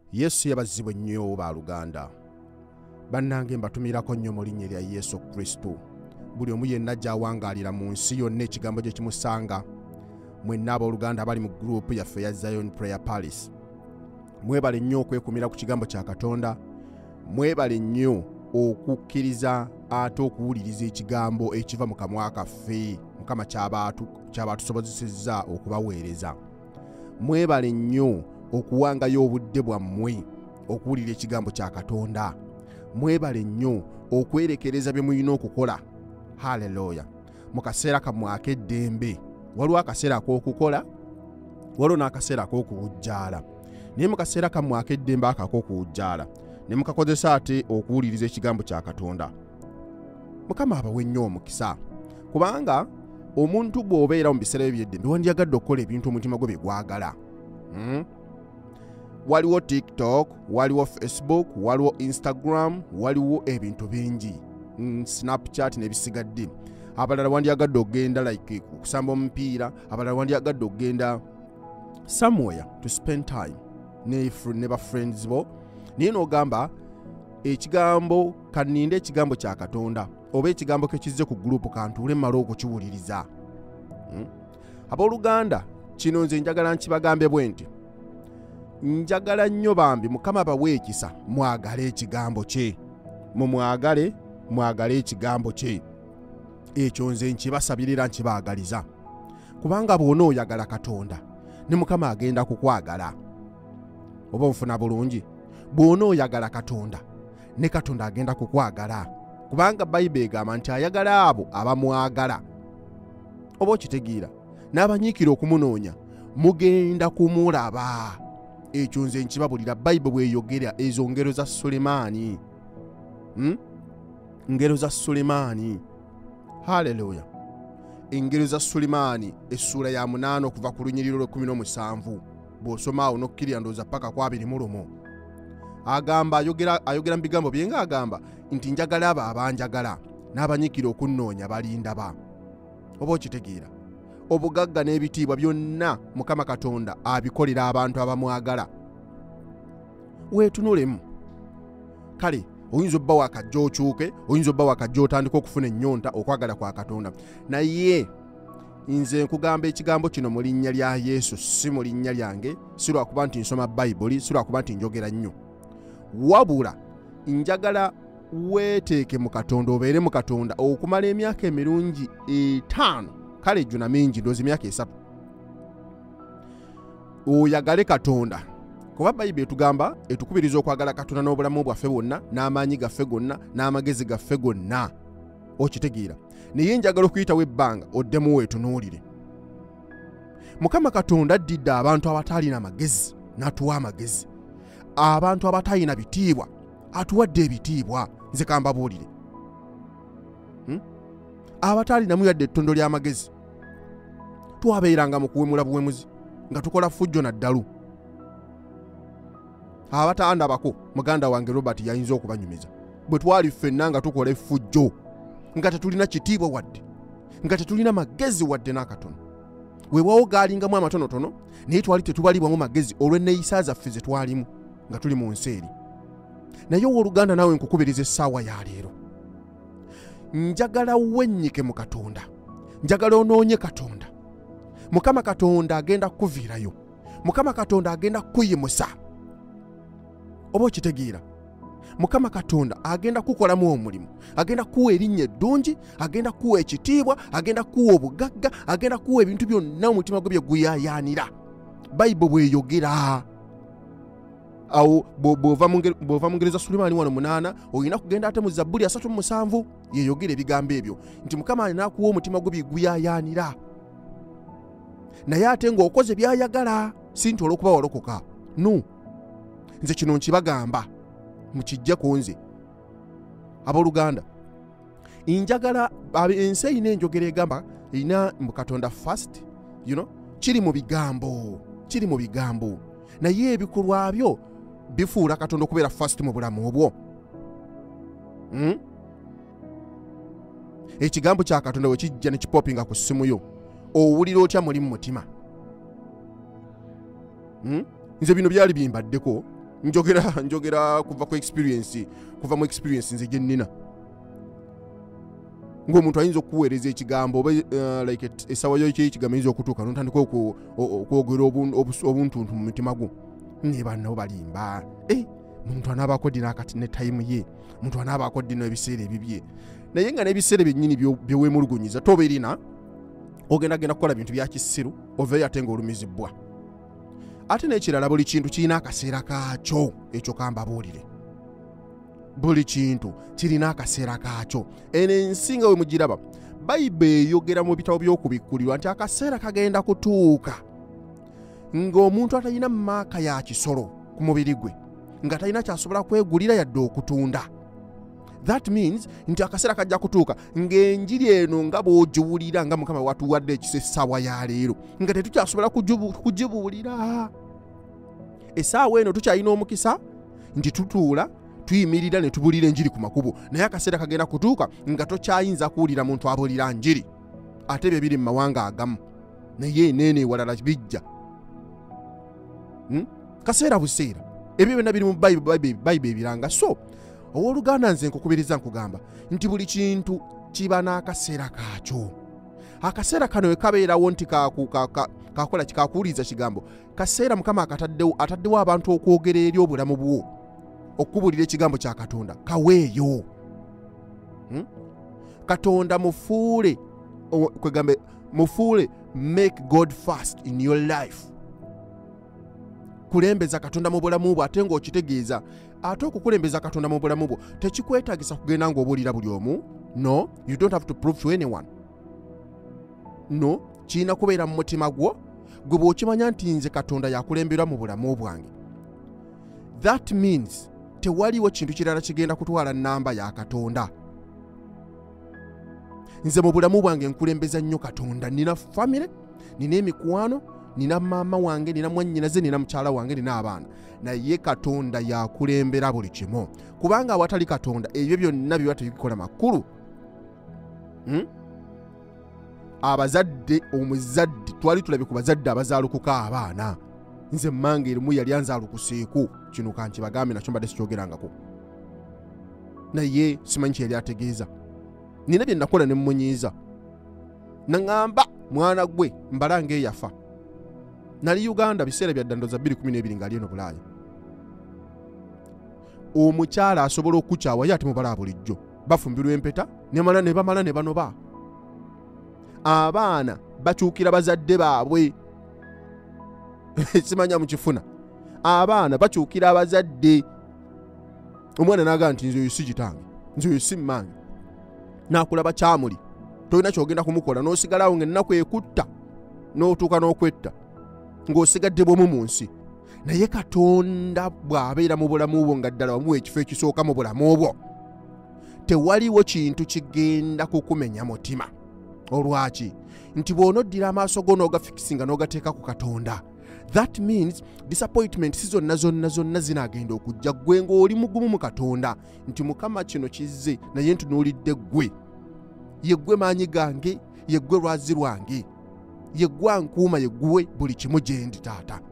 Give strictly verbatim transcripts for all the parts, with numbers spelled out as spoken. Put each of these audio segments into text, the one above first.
Yesu yabazibwe nnyo ba Luganda. Bannange mbatumirako nnyo mu linnya lya Yesu Kristo. Buli omu yenna gy'awangalira mu nsi yonna ekigambo gye kimusanga. Mwenna abooluganda abali mu gurupu yaffe ya Zion Prayer Palace. Mwebale nnyo okwekumira ku kigambo kya Katonda. Mwebale nnyo okukkiriza ate okuwuliriza ekigambo ekiva mu kamwa kaffe Mukama ky'abantu ky'abatusobozesezza okubaweereza. Mwebale nnyo okuwangayo obudde bwammwe okuwulira ekigambo kya Katonda. Mwebale nnyo okwerekereza bye mulina okukola. Haleluya. Mu kaseera kammwe ak'eddembe waliwo akaseera ak'okukola, waliwo n'akaseera ak'okuwujjaala. Naye mu kaseera kammwe ak'eddembe ako ak'okuwujjaala ne mukakozesa ate okuwuliriza ekigambo kya Katonda. Mukama abawe nnyo omukisa, kubanga omuntu bw'obeera mu biseera by'eddembe wandyagadde okukola ebintu omutima gwe bye gwagala. Hmm? Waliwo TikTok, waliwo Facebook, waliwo Instagram, waliwo ebintu bingi, mm, Snapchat n'ebisigadde. Abalala wandyagadde okugenda like kusamba omupiira, abalala wandyagadde okugenda somewhere to spend time ne ne ba friends bo. Naye n'ogamba ekigambo kaninde ekigambo kya Katonda oba ekigambo ke kizze ku gurupu kantuule mmala okukiwuliriza. Hmm? Abooluganda kino nze njagala nkibagambe bwe nti njagala nnyo bambi Mukama bawe ekisa mwagale ekigambo kye. Mumwagale, mwagale ekigambo kye. Ekyo nze nkibasabirira nkibaagaliza. Kubanga bw'ona oyagala Katonda ne Mukama agenda kukwagala. Oba nfuna bulungi? Bw'ona oyagala Katonda ne Katonda agenda kukwagala. Kubanga Bayibuli egamba nti ayagala abo abamwagala. Oba okitegeera? N'abanyiikira okumunoonya mugenda kumulaba. Ekyo nze nkibabulira Bayibuli bw'eyogera ezo ngero za Sulemaani. Hmm? Ngero za Sulemaani. Haleluya. Engero za Sulemaani essula ya munaana okuva ku lunyiriro lw'ekkumi n'omusanvu. Bw'osoma awo n'okkirira ndowooza paka ku abiri mu lumu. Agamba ayogera ayogera mu bigambo bye ng'agamba nti njagala abo abanjagala n'abanyiikira okunnoonya balindaba. Oba okitegeera? Obugagga n'ebitiibwa byonna Mukama Katonda abikolera abantu abamwagala. Weetunulemu. Kale oyinza obba wakajja okyuke, oyinza obba wakajja otandika okufuna ennyonta okwagala kwa Katonda. Naye nze nkugamba ekigambo kino mu linnya lya Yesu, si mu linnya lyange, si lwakuba nti nsoma Bayibuli, si lwakuba nti njogera nnyo. Wabula njagala weeteeke mu Katonda, obeere mu Katonda okumala emyaka emirungi etaano. Kale juna mingi ndoozi emyaka esatu. Oyagale Katonda. Kuba Bayibuli etugamba etukubiriza okwagala Katonda n'obulamu bwaffe bwonna, n'amaanyi gaffe gonna, n'amagezi gaffe gonna. Okitegeera? Naye njagala okuyitawo ebbanga oddemu weetunuulire. Mukama Katonda addidde abantu abataalina amagezi n'atuwa amagezi. Abantu abataalina bitiibwa atuwadde ebitiibwa. Nze kambabuulire. Hmm? Abataalinamu yadde ettondo ly'amagezi twabeeranga mu kuwemula buwemuzi nga tukola fujjo na ddalu. Abatandabako muganda wange Robert yayinza okubanyumiza bwe twali ffenna nga tukola effujjo nga tetulina kitiibwa wadde, nga tetulina magezi wadde n'akatono. Weewawo gaalingamu amatonotono naye twali tetubalibwamu magezi olw'enneeyisa zaffe ze twalimu nga tuli mu nsi eri. Naye owooluganda naawe nkukubiriza essaawa ya leero, njagala wennyike mu Katonda, njagala onoonye Katonda. Mukama Katonda agenda kukuviirayo, Mukama Katonda agenda kukuyimusa. Oba okitegeera? Mukama Katonda agenda kukolamu omulimu, agenda kuwa erinnya eddungi, agenda kuwa ekitiibwa, agenda kuwa obugagga, agenda kuwa ebintu byonna omutima gwe bye guyaayaanira. Bayibuli bw'eyogera. Awo bw'ova mu ngero za Sulemaani wano munaana, olina kugenda ate mu Zabbuli asatu mu musanvu yeeyogera ebigambo ebyo nti Mukama alina kuwa omutima gwe bye guyaayaanira. Naye ate ng'okoze by'ayagala, si nti olw'okuba walokoka. No. Nze kino nkibagamba mukijja ku nze. Abooluganda, njagala ensi eyina enjogera egamba erina mu Katonda first, you know, kiri mu bigambo, kiri mu bigambo. Naye ebikolwa byo bifuula Katonda okubeera first mu bulamu obwo. Hmm? Ekigambo kya Katonda we kijja ne kipopinga ku ssimu yo, owulira otya muli mu mutima? Hmm? Nze bino byali bimbaddeko njogera njogera kuva ku experience kuva mu experience nze gennina ng'omuntu ayinza okuweereza ekigambo oba uh, like esawa yo ekigambo ayinza okutuuka n'otandika okwogera obuntuntu mu mutima gwo ne bannawo balimba eh muntu anaabako dina akati ne time ye muntu anaabako dina ebiseera ebibye naye nga n'ebiseera byennyini byeweemulugunyiza toba erina ogenda genda kukola bintu bya kisiru oveeyo ate ng'olumizibwa ate n'ekirala buli kintu kirina akaseera kaakyo ekyo kambabuulire buli kintu kirina akaseera kaakyo eno ensi nga we mugiraba bayibuli eyogera mu bitabo by'okubikkulirwa nti akaseera kagenda kutuuka ng'omuntu atalina maaka ya kisolo ku mubiri gwe nga talina kyasobola kwegulira yadde okutunda. That means nti akaseera kajja kutuuka ng'enjiri eno nga bw'ogiwulira nga Mukama watuwadde ekisa essaawa ya leero nga tetukyasobola kugibuulira. Essaawa eno tukyalina omukisa nti tutuula tuyimirira ne tubuulira enjiri ku makubo, naye akaseera kagenda kutuuka nga tokyayinza kuwulira muntu abuulira njiri. Ate bye biri mu mawanga agamu naye enene ewalala bijja. Hmm? Kaseera buseera ebyo byonna biri mu Bayibuli ebiranga. So owooluganda nze nkukubiriza nkugamba nti buli kintu kiba n'akaseera kaakyo. Akaseera kano we kabeerawo nti kakola kikakuwuliriza kigambo, kaseera Mukama akataddewo ataddewo abantu okwogera eri obulamu bwo, okubuulira ekigambo kya Katonda kaweeyo. Hmm? Katonda mufuule kwegambe mufuule make God first in your life. Kulembeza Katonda mu bulamu bwo ate ng'okitegeeza. Ate okukulembeza Katonda mu bulamu bwo tekikwetaagisa kugenda ng'obuulira buli omu. No, you don't have to prove to anyone. No, kirina kubeera mu mutima gwo gwe bw'okimanya nti nze Katonda yakulembera mu bulamu bwange. That means tewaliwo kintu kirala kigenda kutwala nnamba ya Katonda. Nze mu bulamu bwange nkulembeza nnyo Katonda. Nina family, nina emikwano, nina maama wange, nina mwannyinaze, nina mukyala wange, nina abaana. Naye Katonda yakulembera buli kimu. Kubanga awatali Katonda ebyo byonna biba tebikola makulu. Hmm? Abazadde omuzadde twali tulabe ku bazadde abazaalukuka abaana. Nze mmange erimu yali anzaalukuseeko kino kankibagambe nakyo mbadde sikyogerangako. Naye simanyi kye yali ategeeza. Nina bye nakola ne mmunyiiza. Naŋŋamba mwana gwe mbalange eyafa. Nali Uganda biseera bya ddandoza bbiri kumi n'ebiri ng'ali eno Bulaaya. Omukyala asobola okukyawa ye ate mubala bulijjo. Bafumbirwa empeta ne bamala ne bamala ne banoba. Abaana bakyukira bazadde baabwe. Simanya mukifuna. Abaana bakyukira abazadde. Omwana n'agamba nti nze oyo si kitange, nze oyo si mmange. N'akulaba kyamuli. Tolina kyogenda kumukola n'osigalawo ng'ennaku ekutta n'otuuka n'okwetta ng'osigadde bwomu mu nsi. Naye Katonda bw'abeera mu bulamu bwo nga ddala wamuwa ekifo ekisooka mu bulamu bwo, tewaliwo kintu kigenda kukumenya mutima. Olwaki? Nti bw'onoddira amaaso go n'ogafikisinga n'ogateeka ku Katonda. That means disappointment si zonna zonna zonna zinaagenda okujja gwe ng'oli mugumu mu Katonda nti Mukama kino kizze naye ntunuulidde ggwe. Ye ggwe maanyi gange, ye ggwe lwazi lwange, ye ggwe ankuuma, ye ggwe buli kimu gye ndi taata.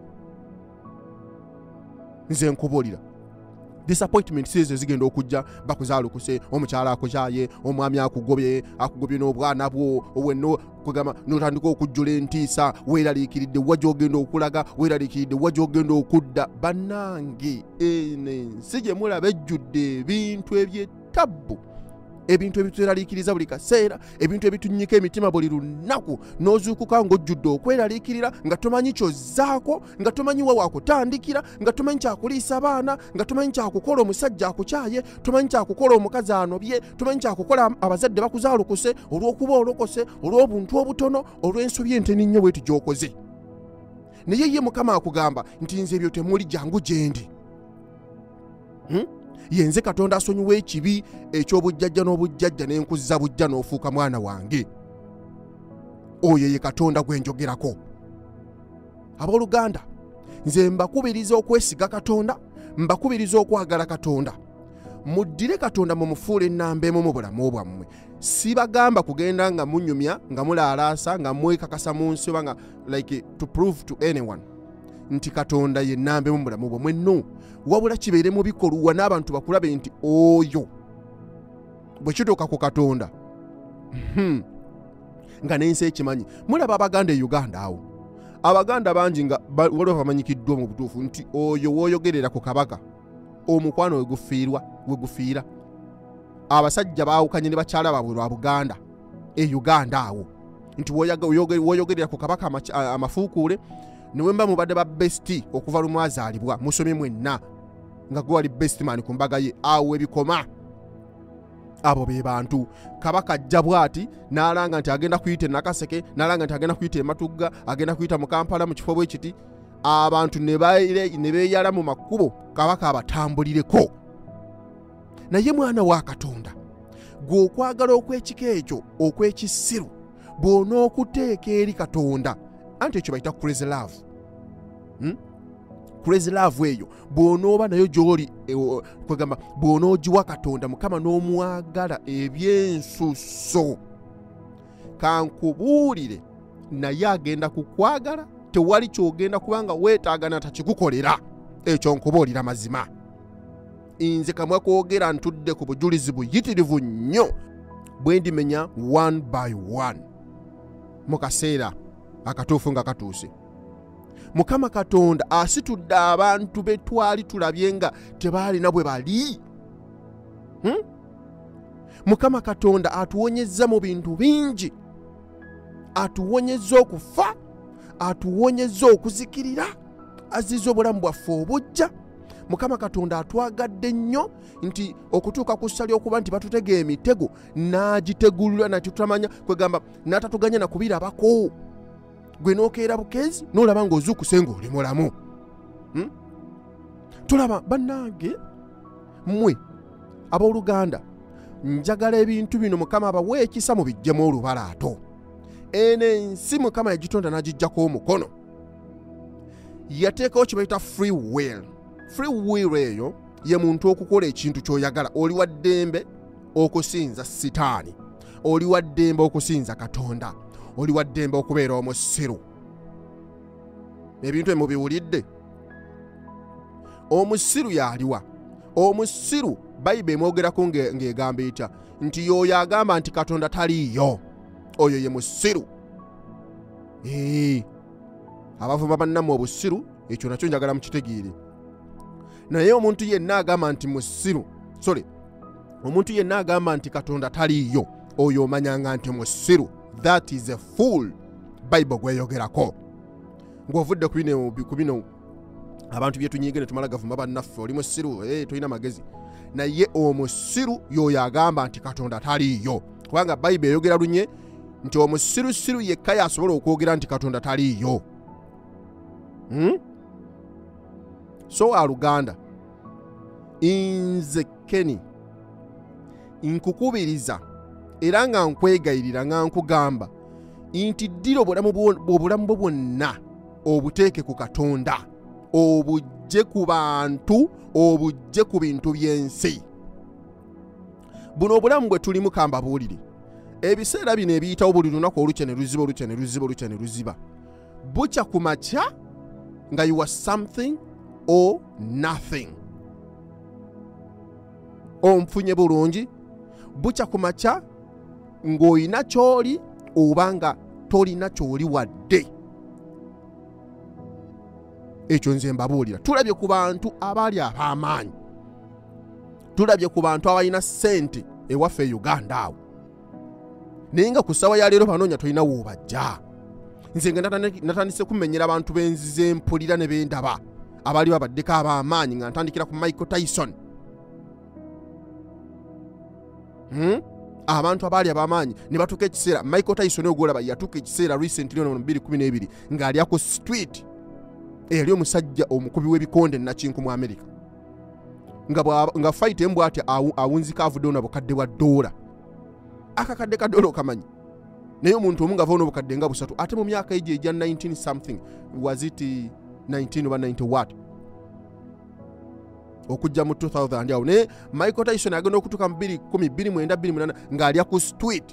Nze nkubuulira disappointment si ezo zigenda okujja bakuzaalukuse, omukyala akukyaye, omwami akugobye, akugobye n'obwana bwo, owenno kugamba n'otandika okujjula entiisa, weeraliikiridde wa gy'ogenda okulaga, weeraliikiridde wa gy'ogenda okudda. Bannange eno ensi gye mulaba ejjudde ebintu ebyettabbu, ebintu ebitweraliikiriza buli kaseera, ebintu ebitunnyika emitima buli lunaku, n'ozuukuka ng'ojjudde okweraliikirira nga tomanyi kyozzaako, nga tomanyi wa wakutandikira, nga tomanyi kyakuliisa abaana, nga tomanyi kyakukola omusajja akukyaye, tomanyi kyakukola omukazi anobye, tomanyi kyakukola abazadde bakuzaalukuse, olw'okuba olokose, olw'obuntu obutono, olw'ensobi enteni nnyo bwetu gy'okoze. Naye ye Mukama akugamba nti nze ebyo temuli jangu gye ndi. Hmm? Yenze Katonda asonyiwa ekibi eky'obujjajja n'obujjajja n'enkuzza bujja n'ofuuka mwana wange. Oyo ye Katonda gwe njogerako. Abooluganda, nze mbakubiriza okwesiga Katonda, mbakubiriza okwagala Katonda. Muddire Katonda mumufuule ennamba emu mu bulamu bwammwe. Sibagamba kugenda nga munyumya, nga mulaalaasa, nga mwekakasa mu nsi oba nga like to prove to anyone. nti Katonda ye nnambe mu bulamu bwomwe no wabula kibeere mu bikolwa n'abantu bakulabe nti oyo bwe kituuka ku Katonda hmm. nga n'ensi ekimanyi. Mulaba Abaganda e Uganda awo Abaganda bangi nga waliwo bamanyikiddwa mu butuufu nti oyo wooyogerera ku kabaka omukwano we gufiirwa we gufiira. Abasajja baawukanye ne bakyala baabwe lwa Buganda e Uganda awo nti wooyogerera ku kabaka amafuukuule niwe mba mubadde ba besti okuva lumwazaalibwa musome mwenna nga gwe wali best man ku mbaga ye awo ebikoma. Abo be bantu kabaka ajja bwati n'alanga nti agenda kuyita e Nakaseke n'alanga nti agenda kuyita e Matugga agenda kuyita mu Kampala mu kifo bwe kiti abantu ne beeyala mu makubo kabaka abatambulireko. Naye mwana wa Katonda gwe okwagala okw'ekika ekyo okw'ekisiru bw'onookuteeka eri Katonda anti ekyo bayita crazy love hmm? Crazy love eyo bw'onooba nayo gy'oli kwegamba bw'onoogiwa Katonda Mukama n'omwagala ebyensusso kankubuulire naye agenda kukwagala tewali kyogenda kubanga weetaagana takikukolera. Ekyo nkubuulira mazima. Nze kamwe kwogera ntudde ku bujulizi buyitirivu nnyo bwe ndimenya one by one mu kaseera akatuufu nga katuuse. Mukama Katonda asitudde abantu be twali tulabye nga tebaalina bwe bali hmm? Mukama Katonda atuwonyezza mu bintu bingi. Atuwonyezza okufa, atuwonyezza okuzikirira, azizza obulamu bwaffe obujja. Mukama Katonda atwagadde nnyo nti okutuuka ku ssali okuba nti batutega emitego n'agitegulula nati tutamanya kwegamba n'atatuganya na kubirabako. Gwe nookeera bukezi n'olaba ng'ozuukuse ng'oli mulamu hmm? Tulaba bannange mmwe ab'Oluganda njagala ebintu bino Mukama abawe ekisa mu bijjemu olubalaato. Eno ensi Mukama yagitonda n'agijjako omukono. Yateekawo kye bayita free will. Free will eyo ye muntu okukola ekintu ky'oyagala. Oli wa ddembe okusinza sitaani, oli wa ddembe okusinza Katonda, oli wa ddembe okubeera omusiru. Ebintu emubiwulidde. Omusiru yaliwa. Omusiru Bayibuli emwogerako ng'egamba etya nti y'oyo agamba nti Katonda taliiyo, oyo ye musiru. Ee, abavuma bannamu obusiru ekyo nakyo njagala mukitegeere. Naye omuntu yenna agamba nti musiru sorry omuntu yenna agamba nti Katonda taliiyo oyo omanyanga nti musiru. That is a fool. Bible gweyogerako ng'ovudde ku bino abantu bye tunyiige ne tumala gavuma bannaffe oli musiru eh tulina magezi. Naye omusiru y'oyo agamba nti Katonda taliiyo kubanga Bible eyogera lunye nti omusirusiru yekka yasobola okwogera nti Katonda taliiyo hmm? So aluganda inze Keni nkukubiriza era nga nkwegayirira nga nkugamba nti ddira obulamu bwo bwonna obuteeke ku Katonda, obujje ku bantu, obujje ku bintu by'ensi. Buno obulamu bwe tulimu kamba buulire ebiseera bino ebiyitawo buli lunaku olukya ne luziba olukya ne luziba olukya ne luziba. Bukya ku makya nga you are something or nothing. Onfunye bulungi. Bukya ku makya ng'olina ky'oli oba nga tolina ky'oli wadde. Ekyo nze mbabuulira. Tulabye ku bantu abaali ab'amaanyi, tulabye ku bantu abalina ssente ewaffe e Uganda awo, naye nga ku ssaawa ya leero banoonya tolina woobajja. Nze nga natandise kumenyera abantu b'enzi z'empulira ne b'endaba abaali babaddeko ab'amaanyi nga ntandikira ku Michael Tyson. Hmm? Abantu abaali ab'amaanyi ne batuuka ekiseera Michael Tyson ogolaba yatuuka ekiseera recently ono mu bbiri kumi n'ebiri ng'ali ku street eri omusajja omukubi w'ebikonde nakinku mu America nga nga fight embwa ati awunzika avudde na bukadde bwa dola. Akakadde ka dola okamanyi, naye omuntu omu nga ava n'obukadde nga busatu ate mu myaka egyo egya nineteen something was it nineteen oba ninety what okujja mu two thousand awo. Naye Michael Tyson agenda okutuuka mu bbiri kumi bbiri mwenda bbiri munaana ng'ali ku street.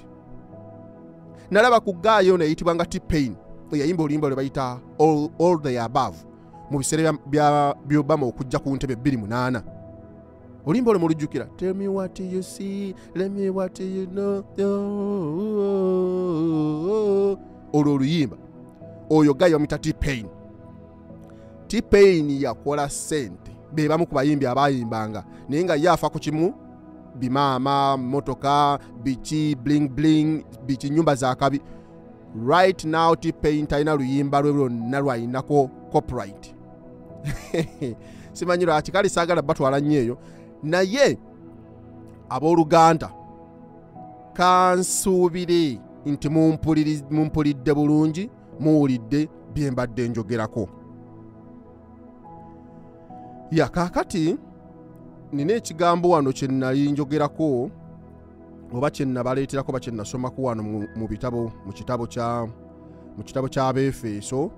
Nalaba ku gaayo neyitibwa nga T-Pain eyayimba oluyimba lwe bayita all, all the above. mu biseera bya Obama okujja ku ntebe bbiri munaana. Oluyimba olwo mulujjukira, tell me what you see, let me what you know. Olwo oluyimba oyo gayi bamuyita T-Pain. T-Pain yakola ssente, be bamu ku bayimbi abayimbanga naye nga yafa ku kimu, bimaama, motoka, biki, bling bling, biki, nyumba za kabi. Right now T-Pain talina luyimba lwe lwonna lwayinako copyright. Simanyi lwaki kale saagala batwala nnyo eyo, naye abooluganda kansuubire nti mumpulidde bulungi, muwulidde bye mbadde njogerako. Ya kaakati nina ekigambo wano kye nali njogerako oba kye nabaleeterako ba kye nasomako wano mu bitabo mu kitabo kya mu kitabo kya Abeefeso.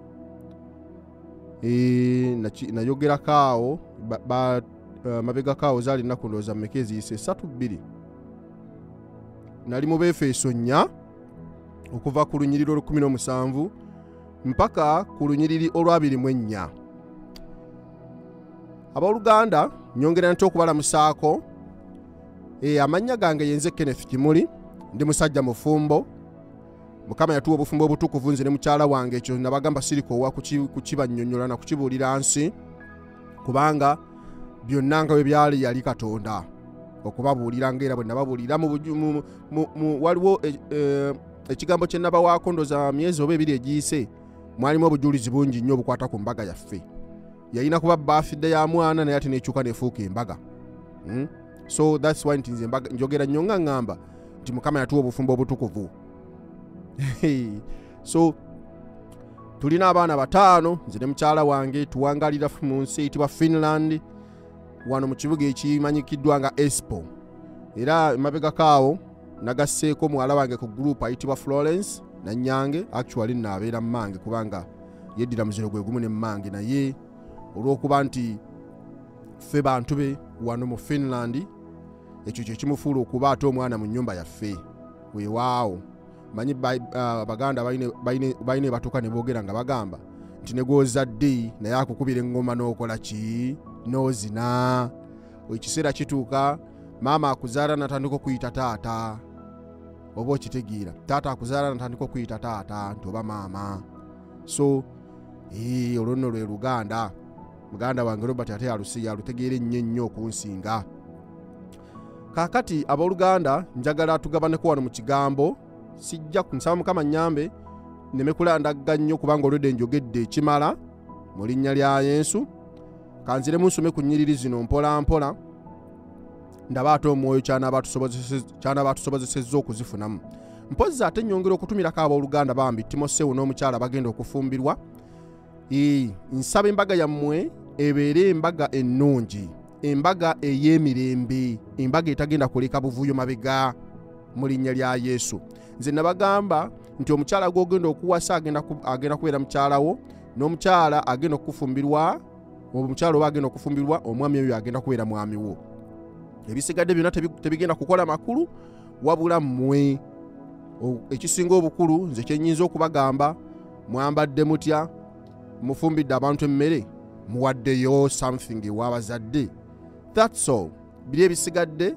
E, nayogerako awo ba, uh, mabega kaawo zaali nnaku ndowooza mmeka eziyise esatu bbiri. Nali mu Beefeso nnya okuva ku lunyiriri olukumi n'omusanvu mpaka ku lunyiriri olwabiri mu ennya. Abooluganda nyongera nti okubalamusaako. E, amannya gange yenze Kenneth Kimuli, ndi musajja mufumbo. Mukama yatuwa obufumbo obutukuvu nze ne mukyala wange, ekyo nabagamba sirikoowa kukibannyonnyola na kukibuulira nsi, kubanga byonna nga bwe byali yali Katonda okubabuulira ng'era bwe nababuulira. Waliwo ekigambo kye nabawaako ndooza myezi oba ebiri egiyise, mwalimu obujulizi bungi nnyo obukwata ku mbaga yaffe. Yalina kuba birthday ya mwana naye ate nekyuka nefuuka embaga. Hmm? So that's why nti nze embaga njogera nnyo nga ngamba nti Mukama yatuwa obufumbo obutukuvu. So tulina abaana bataano, nze ne mukyala wange tuwangalira mu nsi eyitibwa Finland, wano mu kibuga ekimanyikiddwa nga Espoo. Era emabega kaawo nagasseeko muwala wange ku group ayitibwa Florence Nanyange. Actually naabeera mmange kubanga yeddira muziro gwe gumu ne mmange, naye olw'okuba nti ffe bantu be wano mu Finland, ekyo kye kimufuula okuba ate omwana mu nnyumba yaffe. Weewaawo manyi Abaganda balina batuuka ne boogera nga bagamba nti ne gw'ozadde naye akukubira eŋŋoma n'okola ki? N'ozina. Ekiseera kituuka maama akuzaala natandika okuyita taata, oba okitegeera, taata akuzaala natandika okuyita taata nti oba maama. So ee olwo nno lwe Luganda. Muganda wange Robert ate yalutegeera ennyo ennyo okunsinga. Kaakati abooluganda njagala tugabaneko wano mu kigambo. Sijja kunsaba Mukama nnyambe nneme kulandagga nnyo kubanga olwedde njogedde ekimala mu linnya lya Yesu. Kanziremu nsome ku nnyiriri zino mpola mpola, ndaba ate omwoyo kyanaaba tusobozesezza okuzifunamu. Mpozzi ate nnyongera okutumirako abooluganda bambi Timoseewo n'omukyala bagenda okufumbirwa. Ee, nsaba embaga yammwe ebeere embaga ennungi, embaga ey'emirembe, embaga etagenda kuleka buvuyo mabega mu linnya lya Yesu. Nze nabagamba nti omukyala gw'ogenda okuwasa agenda agenda kubeera mukyalawo, n'omukyala agenda okufumbirwa, omukyala oba agenda okufumbirwa, omwami oyo agenda kubeera mwami wo. Ebisigadde byonna tebigenda kukola makulu wabula mmwe. Ekisinga obukulu nze kyennyinza okubagamba, mwambadde mutya, mufumbidde abantu emmere, muwaddeyo something ew'abazadde. That's all. Biri ebisigadde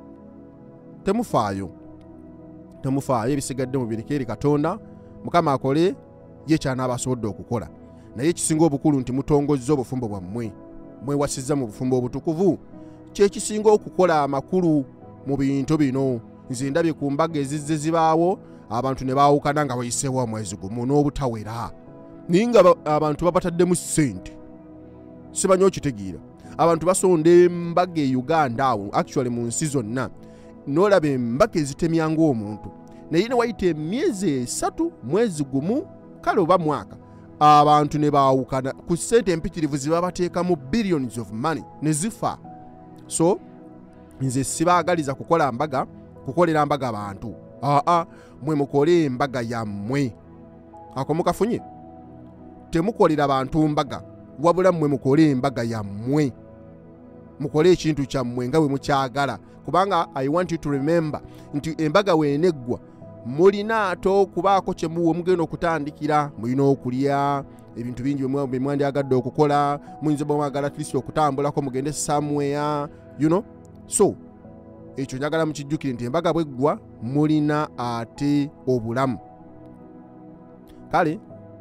temufaayo. Temufaayo ebisigadde mubireke eri Katonda, Mukama akole ye kyanaaba asobodde okukola. Naye ekisinga obukulu nti mutongozza obufumbo bwammwe, mwewasizza mu bufumbo obutukuvu. Kye kisinga okukola amakulu mu bintu bino. Nze ndabye ku mbaga ezizze zibaawo abantu ne baawukana nga bayiseewo omwezi gumu n'obutawera, naye nga abantu babataddemu ssente. Simanyi okitegeera. Abantu basonda embaga e Uganda awo, actually mu nsi zonna, n'olaba embaga ezitemya ng'omuntu, naye ne wayita emyezi esatu mwezi gumu kale oba mwaka, abantu ne baawukana ku ssente empitirivu ze babateekamu billions of money ne zifa. So nze sibaagaliza kukola mbaga, kukolera mbaga abantu. Aa, mwe mukole embaga yammwe. Ako mukafunye? Temukolera bantu mbaga, wabula mmwe mukole embaga yammwe. Mukole ekintu kyammwe nga bwe mukyagala, kubanga I want you to remember nti embaga weeneggwa mulina ate okubaako kye muwe mugenda okutandikira. Mulina okulya, ebintu bingi bwe mwandyagadde okukola, muyinza bwe mwagala at least okutambulako mugende somewhere, you know. So ekyo njagala mukijjukire nti embaga bweggwa mulina ate obulamu. Kale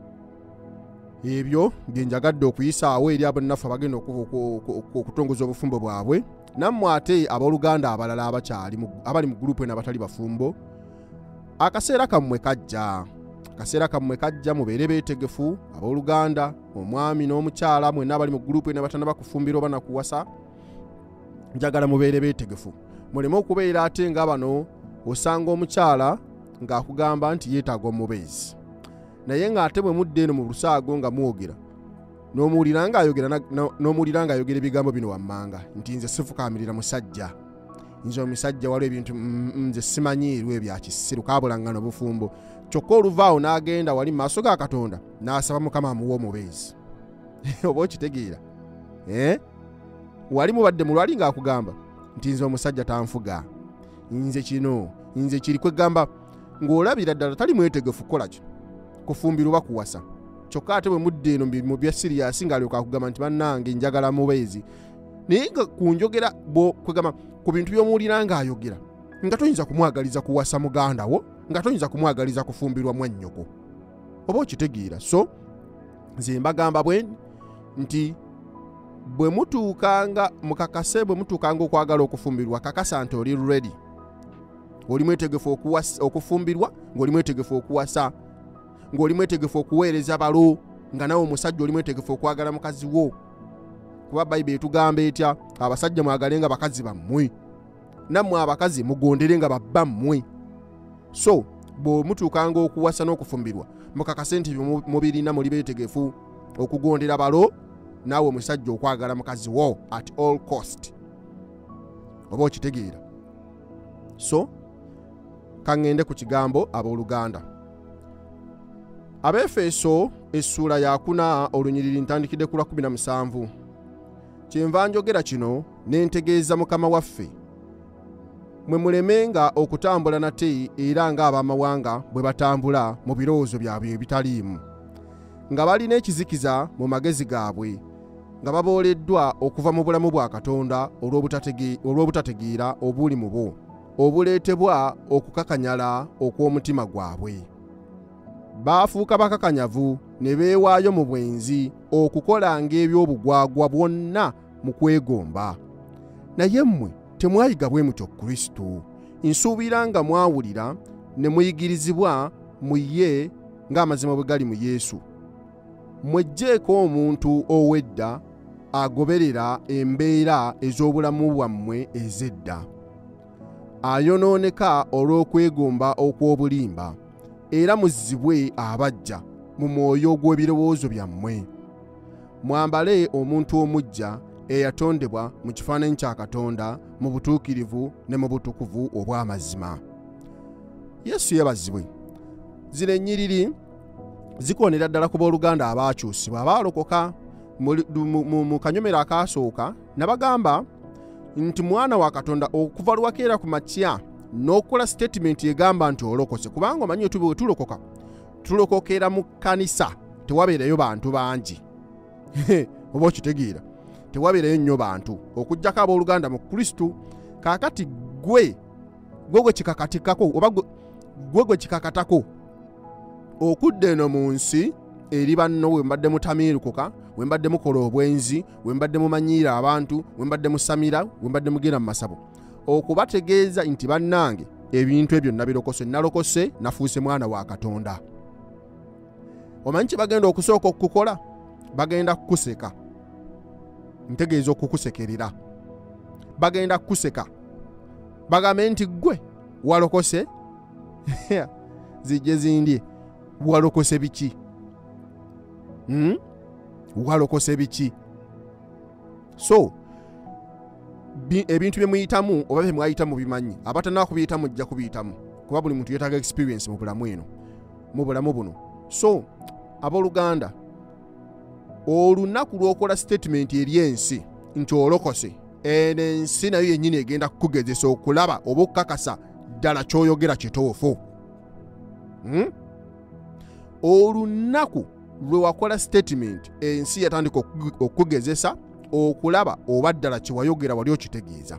ebyo bye njagadde okuyisaawo eri abannaffe abagenda okutongoza obufumbo bwabwe. Nammwe ate abooluganda abalala abakyali abali mu gurupu eno abatali bafumbo, akaseera kammwe kajja. Akaseera kammwe kajja, mubeere beetegefu abooluganda, omwami n'omukyala mwenna abali mu gurupu eno abatannaba kufumbira oba nakuwasa. Njagala mubeere beetegefu. Muleme okubeera ate nga bano osanga omukyala ng'akugamba nti yeetaaga omubeezi, naye ng'ate bwe mudde eno mu lusaago nga mwogera n'omuwulira ng'ayogera n'omuwulira ng'ayogera ebigambo bino wammanga nti nze sifukaamirira musajja, nze omusajja waliwo ebintu nze simanyiirwa ebya kisiru kaabulangano bufumbo. Kyokka oluvaawo n'agenda wali mu maaso ga Katonda n'asaba Mukama amuwe omubeezi. Oba okitegeera? Eh? Wali mubadde mulwali ng'akugamba nti nze omusajja tanfuga, nze kino nze kiri, kwegamba ng'olabira ddala tali mwetegefu kukola kyo kufumbira oba kuwasa. Kyokka ate bwe mudde eno mu bya siriyasi ng'alyoka akugamba nti bannange njagala mubeezi, naye nga ku njogera kwegamba ku bintu by'omuwulira ng'ayogera nga toyinza kumwagaliza kuwasa muganda wo, nga toyinza kumwagaliza kufumbirwa mwannyoko. Oba okitegeera? So nze mbagamba bwe nti bwe mutuukanga mukakase, bwe mutuukanga okwagala okufumbirwa, kakasa nti oli ready, oli mwetegefu okufumbirwa, ng'oli mwetegefu okuwasa, ng'oli mwetegefu okuweereza balo, nga nawe omusajja oli mwetegefu okwagala mukazi wo. Kuba Bayibuli etugamba etya? Abasajja mwagalenga bakazi bammwe, nammwe abakazi mugondere nga babba mmwe. So bwe mutuukanga okuwasa n'okufumbirwa, mukakase nti mubirina muli beetegefu okugondera balo, naawe omusajja okwagala mukazi wo at all cost. Oba okitegeera? So kaŋŋende ku kigambo abooluganda. Abefeso essula ya kuna olunyiriri ntandikidde ku lwa kumi na musanvu. Kyenva njogera kino ne ntegeeza Mukama waffe, mwe mulemenga okutambula nate era ng'abamawanga bwe batambula mu birowoozo byabwe ebitaliimu, nga balina ekizikiza mu magezi gaabwe, nga babooleddwa okuva mu bulamu bwa Katonda olw'obutategeera obuli mu bo, obuleetebwa okukakanyala okw'omutima gwabwe. Baafuuka bakakanyavu ne beewaayo mu bwenzi okukolanga eby'obugwagwa bwonna mu kwegomba. Naye mmwe temwayiga bwe mutyo Kristo. Nsuubira nga mwawulira ne muyigirizibwa mu ye ng'amazima bwe gali mu Yesu. Mweggyeko omuntu ow'edda agoberera embeera ez'obulamu bwammwe ez'edda, ayonooneka olw'okwegomba okw'obulimba, era muzzibwe abajja mu mwoyo gw'ebirowoozo byammwe. Mwambale omuntu omuggya eyatondebwa mu kifaananyi kya Katonda mu butuukirivu ne mu butukuvu obw'amazima. Yesu yebazibwe. Zino ennyiriri zikonera ddala ku booluganda abaakyusibwa abaalokoka. Mu kanyomero akaasooka nabagamba nti mwana wa Katonda okuva lwakeera ku makya n'okukola statement egamba nti olokose, kubanga omanyi tuba tulokoka tulokokera mu kkanisa tewabeerayo bantu bangi. Oba okitegeera? Tewabeerayo nnyo bantu okuggyako abooluganda mu Kristo. Kaakati gwe gwe gwe kikakatikako oba gwe gwe kikakatako okudda eno mu nsi eri banno, we mbadde mutamiirukuka, we mbadde mukola obwenzi, we mbadde mumanyiira abantu, we mbadde musamira, we mbadde mugenda mu masabo, okubategeeza nti bannange ebintu ebyo nabirokose, nalokose, nafuuse mwana wa Katonda. Omanyi kye bagenda okusooka okukola? Bagenda kukuseka. Ntegeeza okukusekerera. Bagenda kukuseka bagambe nti gwe walokose. Zijje zindye, walokose biki? Hmm? Walokose biki? So ebintu bye muyitamu oba bye mwayitamu bimanyi, abatana kubiyitamu jja kubiyitamu, kuba buli muntu yeetaaga experience mu bulamu eno, mu bulamu buno. So abooluganda, olunaku lw'okola statement eri ensi nti olokose, eno ensi nayo yennyini egenda kukugezesa okulaba oba okukakasa ddala ky'oyogera kituufu. Hmm? Olunaku lwe wakola statement ensi yatandika okugezesa okulaba oba ddala kiwayogera wali okitegeeza.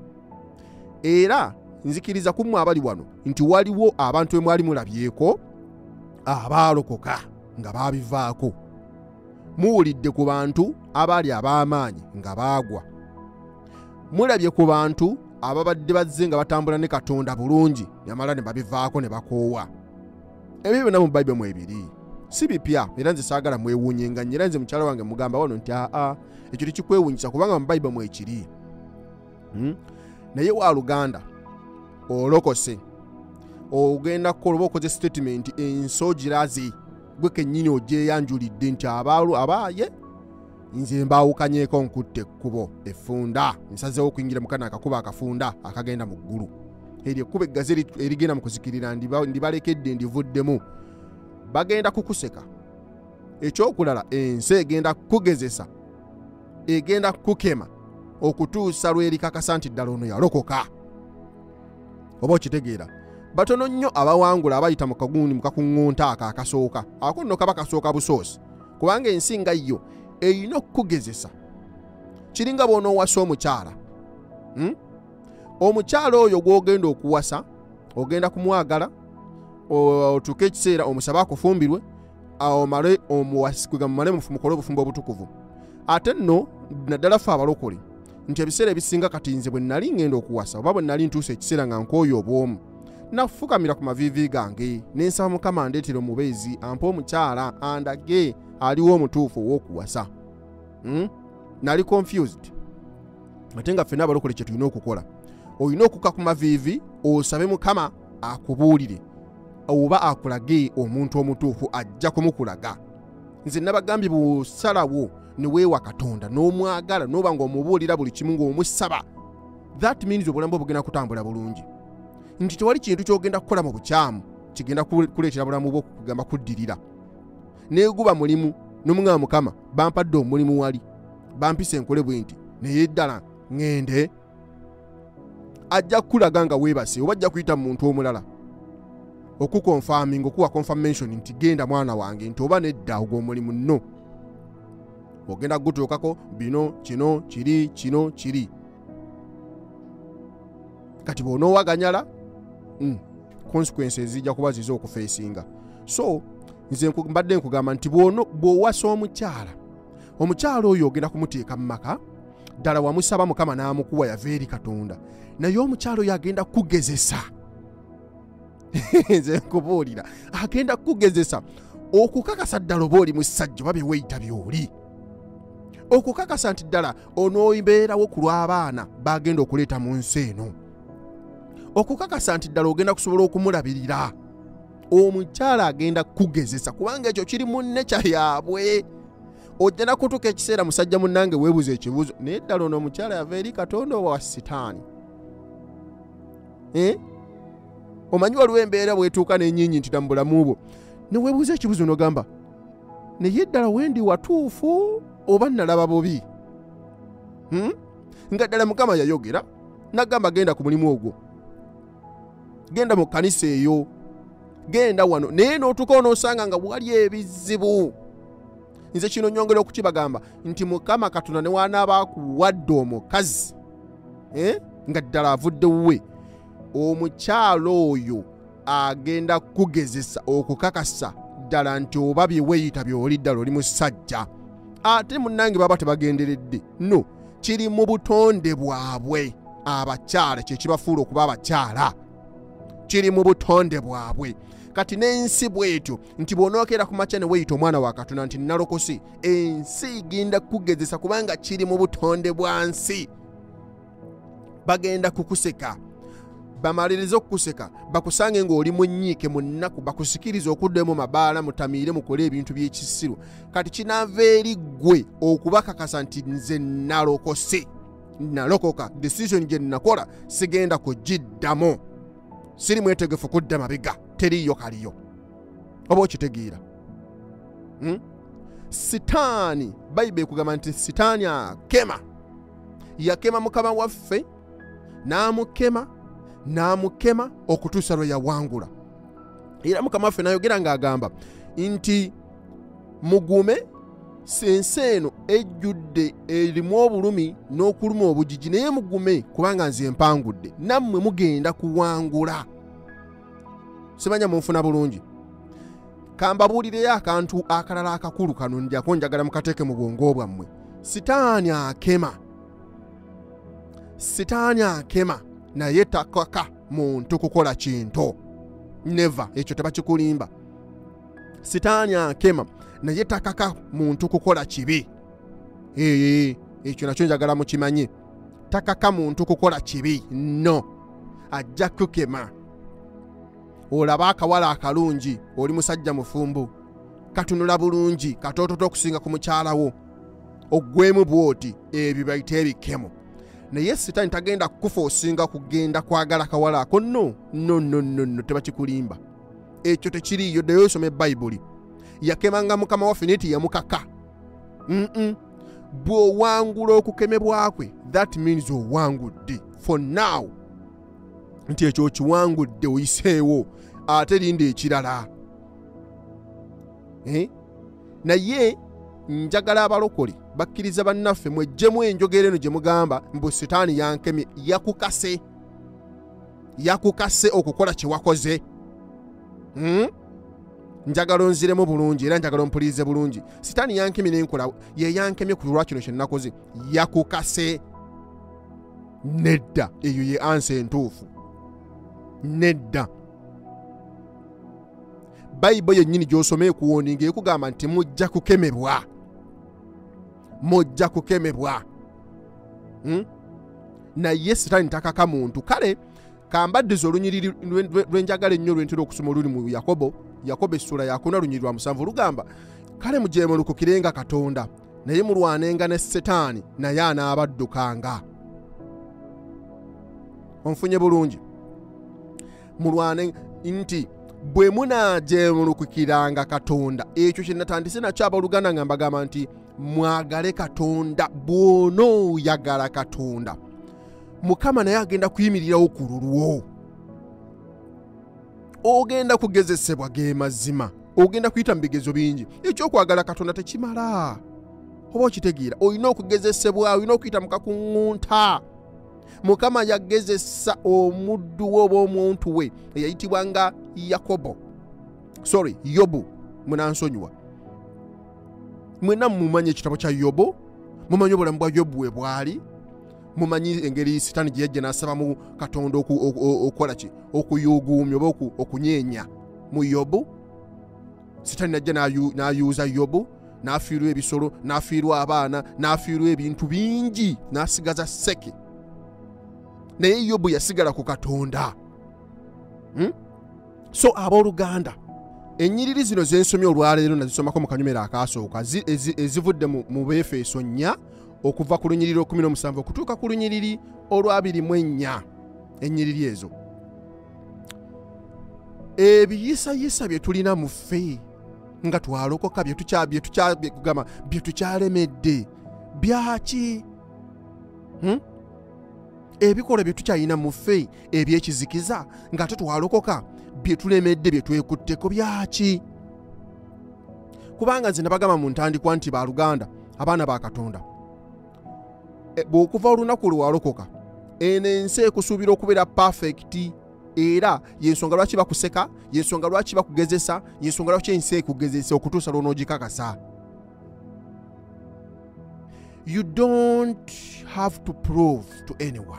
Era nzikiriza kumwe abali wano nti waliwo abantu emwali mulabyeko abaalokoka nga babivaako. Muwulidde ku bantu abaali ab'amaanyi nga baagwa. Mulabye ku bantu ababadde bazze nga batambula ne Katonda bulungi yamala ne babivaako ne bakoowa. Ebyo byonna mu Bayibuli mwebiri. Si bipya era nze saagala mwewuunyenga nnyera nze mukyala wange mugamba wano nti aa ekyo tekikwewuunyisa kubanga mu Bayibuli mwekiri. Hmm? Naye wa Luganda olokose ogenda kukola oba okoze statement enso giraze gwe kennyini ogyeyanjulidde nti abaalu abaaye nze mbaawukanyeeko nkutte ekkubo effunda nsazeewo okuyingira mu kana akakuba akafunda akagenda mu ggulu. Eryo ekkuba eggazi erigenda mu kuzikirira ndibalekedde ndivuddemu. Bagenda kukuseka. Ekyokulala ensi egenda kukugezesa egenda kukema okutuusa lwerikakasa nti ddala ono yalokoka. Oba okitegeera. Batono nnyo abawangula abayita mu kagundi mu kakuŋŋunta aka akasooka. Ako nno kaba kasooka busoosi. Kubanga ensi nga yo eyina okukugezesa. Kiringa bw'onoowasa omukyala. Hmm? Omukyala oyo gw'ogenda okuwasa ogenda kumwagala otuuke ekiseera omusaba akufumbirwe omale omuwasikwe mumale mukole obufumbo obutukuvu. Ate nno naddala ffe abalokole nti ebiseera ebisinga kati nze bwe nnali ngenda okuwasa oba bwe nnali ntuuse ekiseera nga nkooyo obwomu nafukamira ku maviivi gange n'ensaba Mukama andeetera omubeezi ampe omukyala andage aliwo omutuufu ow'okuwasa. Hmm? Nali confused. Ate nga ffenna abalokole kye tulina okukola olina okuka ku maviivi osabe Mukama akubuulire oba akulage omuntu omutuufu ajja kumukulaga. Nze nabagambye busalawo ne weewa Katonda n'omwagala n'oba ng'omubuulira buli kimu ng'omusaba. That means obulamu bugenda kutambula bulungi. Nti tewali kintu ky'ogenda kukola mu bukyamu kigenda kuleetera bulamu bwo kugamba kuddirira. Neeguba mulimu n'omung'ama Mukama bampadde omulimu wali bampise enkole bwe nti naye ddala ngende ajja kukulaga nga weebase oba ajja kuyita mu muntu omulala okukonfirming okuwa confirmation nti genda mwana wange nti oba nedda ogwo omulimu nno ogenda gutuukako bino kino kiri kino kiri. Kati bw'onoowaganyala mm, consequences zijja kuba zize okufeesinga. So nze mbadde nkugamba nti bw'owasa omukyala omukyala oyo ogenda kumuteeka mu maka ddala wamusaba Mukama n'amukuwa yava eri Katonda naye omukyala oyo agenda kugezesa. Nze nkubuulira agenda kugezesa okukakasa ddala oba oli musajja oba byeweyita byoli. Okukakasa nti ddala onooyibeerawo ku lw'abaana bagenda okuleeta mu nsi eno. Okukakasa nti ddala ogenda kusobola okumulabirira. Omukyala agenda kugezesa kubanga ekyo kiri mu nnecha yaabwe. Ojja kutuuka ekiseera musajja munnange weebuza ekibuuzo naye ddala ono omukyala yava eri Katonda oba wa sitaani. Eh? Omanyi waliwo embeera bwetuuka n'ennyinyi nti mu bulamu bwo ne weebuuza ekibuuzo n'ogamba naye ddala wendi watuufu oba nalaba bubi. Hmm? Nga ddala Mukama yayogera n'agamba genda ku mulimu ogwo. Genda mu kkanisa eyo. Genda wano naye n'otuuka onoosanga nga wali ebizibu. Nze kino nyongera okukibagamba nti Mukama Katonda ne wanaaba akuwadde omukazi eh? Nga ddala avudde wuwe omukyala oyo agenda kugezesa okukakasa ddala nti oba byeweyita byoli ddala oli musajja. Ate munnange baba tebagenderedde no kiri mu butonde bwabwe abakyala kye kibafuula okuba abakyala. Kiri mu butonde bwabwe. Kati n'ensi bwetyo nti bw'onookera ku makya ne weyita omwana wa Katonda nti nalokose ensi igenda kugezesa kubanga kiri mu butonde bwa nsi. Bagenda kukuseka bamaliriza okukuseka bakusange ng'oli munyiike mu nnaku bakusikiriza okuddamu mabaala mutamiire mukole ebintu by'ekisiru. Kati kinaava eri ggwe okubakakasa nti nze nalokose nalokoka decision gye nakola sigenda kugiddamu. Siri mwetegefu kudda mabega teriyo kaliyo. Oba okitegeera. Hmm? Sitaani Bayibuli ekugamba nti sitaani akema. Yakema Mukama waffe n'amukema n'amukema okutuusa lwe yawangula. Era Mukama waffe n'ayogera ng'agamba nti mugume sensi eno ejjudde erimu obulumi n'okuluma obujiji, naye mugume kubanga nze mpangudde, nammwe mugenda kuwangula. Simanya munfuna bulungi. Kambabuulireyo akantu akalala akakulu kano, njako njagala mukateeke mu bwongo bwammwe. Sitaani akema. Sitaani akema naye takaka muntu kukola kintu. Never. Ekyo tebakikulimba. Sitaani akema naye takaka muntu kukola kibi. Ee, ekyo nakyo njagala mukimanye. Takaka muntu kukola kibi. No. Ajja kukema. Olaba akawala akalungi, oli musajja mufumbo, katunula bulungi, katoototo okusinga ku mukyala wo, ogwemu bwoti, ebyo bayita ebikemo. Naye Sitaani tagenda kufa osinga kugenda kwagala akawala ako. No, no, no, no, no, tebakikulimba. Ekyo tekiriyo. Ddayo osome Bayibuli. Yakemanga Mukama waffe naye teyamukaka. Mm-mm. Bw'owangula okukemebwa kwe, that means owangudde. For now, nti ekyo kiwangudde oyiseewo, ate linda ekirala. Eh? Naye njagala abalokole bakkiriza bannaffe mwejjemu enjogera eno gye mugamba mbu Sitaani yankemye. Yakukase. Yakukase okukola kye wakoze. Hmm? Njagala onziremu bulungi era njagala ompulirize bulungi. Sitaani yankemye n'enkola, ye yankemye ku lwa kino kye nakoze. Yakukase. Nedda. Eyo ye ansa entuufu. Nedda. Bayibuli yennyini gy'osomeye kuwoninga ekugamba nti mujja kukemebwa. Mujja kukemebwa. Hmm? Naye Sitaani takaka muntu. Kale kambaddiza olunyiriri lwenjagala ennyo lwentera okusoma oluli mu Yakobo. Yakobo essula yakuna lunyiriri lwa musanvu lugamba, kale mujeemulukukirenga Katonda, naye mulwanenga ne Setaani, naye anaabaddukanga. Onfunye bulungi. Mulwane nti bwe munaajeemulukukiranga Katonda, ekyo kye natandise nakyo abooluganda nga mbagamba nti mwagale Katonda. Bw'onooyagala Katonda, Mukama naye agenda kuyimirirawo ku lulwo. Ogenda kugezesebwa ge mazima, ogenda kuyita mu bigezo bingi. Ekyokwagala Katonda tekimala. Oba okitegeera, olina okugezesebwa, olina okuyita mu kakuŋŋunta. Mukama yagezesa omuddu we oba omuntu we eyayitibwanga Yakobo. Sorry, Yobu. Munansonyiwa. Mwena mumanyi ekitabo kya Yobu, mumanyi obulamu bwa Yobu we bwali, mumanyi engeri Sitaani gye yajja n'asabamu Katonda okukola ki, okuyuuguumya oba okunyeenya mu Yobu. Sitaani najja n'ayuuza Yobu, n'afiirwa ebisolo, n'afiirwa abaana, n'afiirwa ebintu bingi, n'asigaza Seke. Naye Yobu yasigala ku Katonda. Hmm? So abooluganda, ennyiriri zino zensomye olwaleero nazisomako mu kanyumero akaasooka, ezivudde mu Befeso nnya okuva ku lunyiriri kumi n'omusanvu okutuuka ku lunyiriri olwabiri mu ennya. Ennyiriri ezo, ebiyisayisa bye tulina mu ffe nga twalokoka, bye tukyalemedde byaki? Hmm? Ebikola bye tukyalina mu ffe ebyekizikiza nga ate twalokoka, bye tulemedde bye twekutteko byaki? Kubanga nze nabagamba mu ntandikwa nti baluganda, abaana ba Katonda, e, bw'okuva olunaku lwalokoka, eno ensi ekusuubira okubeera perfect, era yensonga lwaki bakuseka, yensonga lwaki bakugezesa, yensonga lwaki ensi ekugezesa okutuusa lw'onoogikakasa. You don't have to prove to anyone.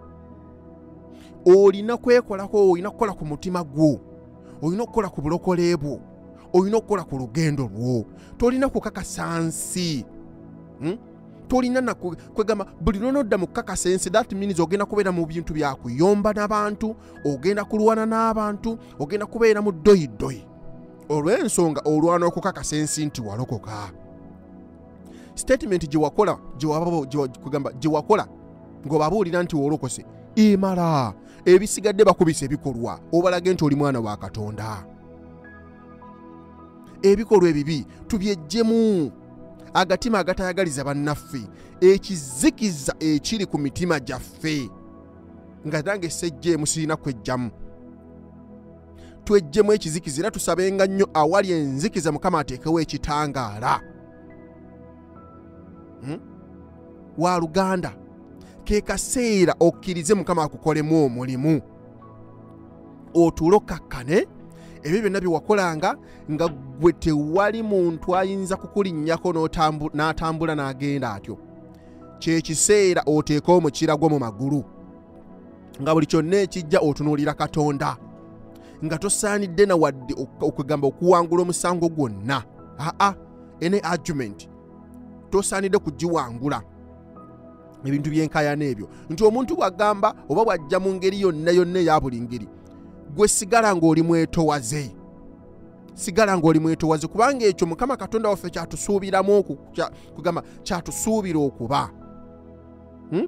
Olina kwekolako, olina kukola ku mutima gwo, olina okukola ku bulokole bwo, olina okukola ku lugendo lwo. Tolina kukakasa nsi. Hmm? Tolina na kwegamba buli lw'onodda mu kukakasa ensi, that means ogenda kubeera mu bintu bya kuyomba n'abantu, ogenda kulwana n'abantu, ogenda kubeera mu ddoyidoyi. Olw'ensonga olwana okukakasa ensi nti walokoka. Statement gye wakola, gye wakola ng'obabuulira nti wolokose, emala. Ebisigadde bakubisa ebikolwa, obalage nti oli mwana wa Katonda. Ebikolwa ebibi tubyejjemu. Agatima agatayagaliza bannaffe, ekizikiza ekiri ku mitima gyaffe, nga nange sejje musirina kwejjamu. twejjemu ekizikiza era tusabenga nnyo awali enzikiza Mukama ateekewo ekitangaala. hmm? Wa Luganda ke kaseera okkirize Mukama akukolemu omulimu otulo kakkane ebyo byonna byewakolanga nga gwe tewali muntu ayinza kukulinnyako n'atambula n'agenda atyo. Kyekiseera oteeka omukira gwo mu magulu nga buli kyonna ekijja otunuulira Katonda nga tosaanidde na wadde okugamba okuwangula omusango gwonna. aa ene argument tosaanidde kugiwangula ebintu byenkayana ebyo nti omuntu bwagamba oba bwajja mu ngeri yonna yonna eya buli ngeri, gwe sigala ng'oli mwetowaze, sigala ng'oli mwetowaze kubanga ekyo Mukama Katonda waffe kyatusuubiramu kugamba kyatusuubira okuba. hmm?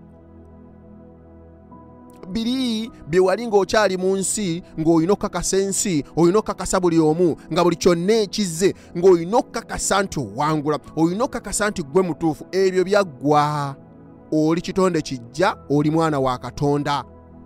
Biri bye wali ng'okyali mu nsi ng'olina okukakasa ensi, olina okukakasa buli omu nga buli kyonna ekizze ng'olina okukakasa nti owangula, olina okukakasa nti gwe mutuufu. Ebyo byaggwa. Oli kitonde kijja, oli mwana wa Katonda.